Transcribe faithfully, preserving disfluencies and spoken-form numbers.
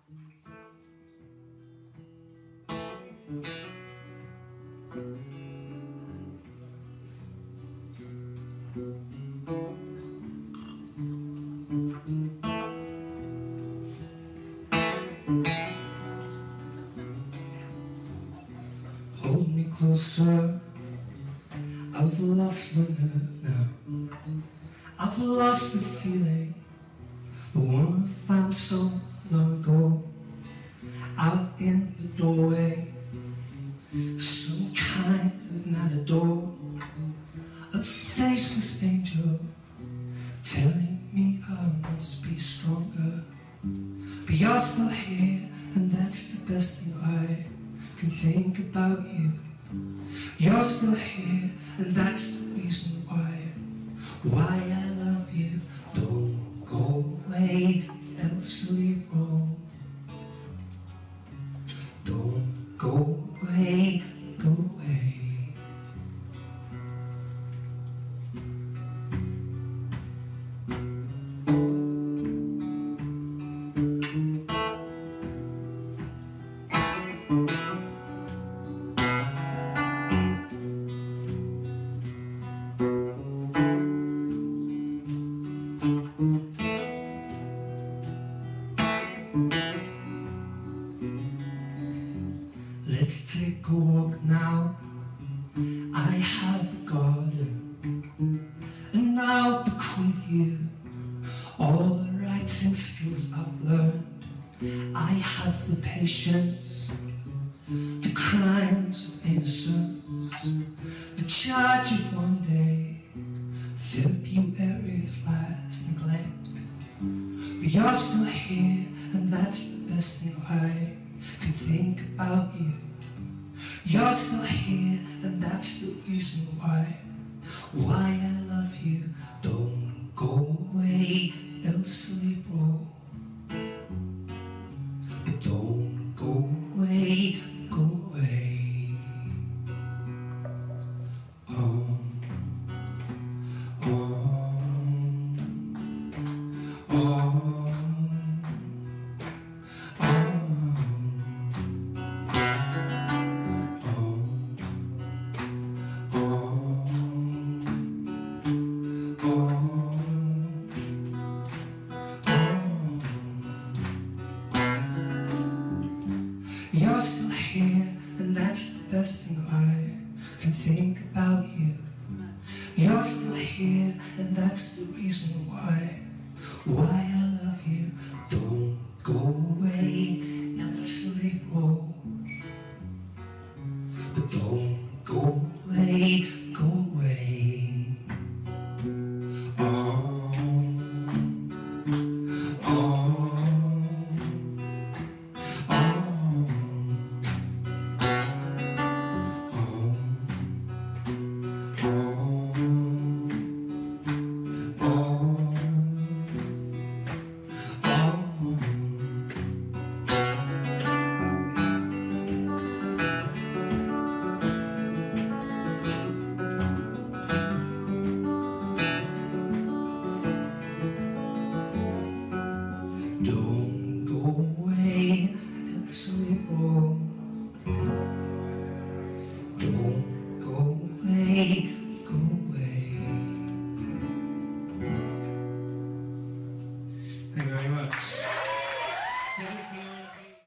Hold me closer, I've lost my nerve now. I've lost the feeling, the one I found so long ago. Out in the doorway, some kind of matador, a faceless angel telling me I must be stronger. But you're still here, and that's the best thing I can think about you. You're still here, and that's the reason why Why I love you. Don't go away, Elsie Roll. Don't go away, go away. Let's take a walk now. I have a garden, and I'll bequeath you all the writing skills I've learned. I have the patience, the crimes of innocence, the charge of one day, February's last neglect. But you're still here, and that's the best thing I can think about you. You're still here, and that's the reason why Why I love you. Don't go away, Elsie Roll. But don't go away, go away. Oh, oh, oh. You're still here, and that's the best thing I can think about you. You're still here, and that's the reason why Why I love you. Don't go away, Elsie Roll. But don't go away, go away. Oh, oh. Don't go away, Elsie Roll. Don't go away, go away. Thank you very much.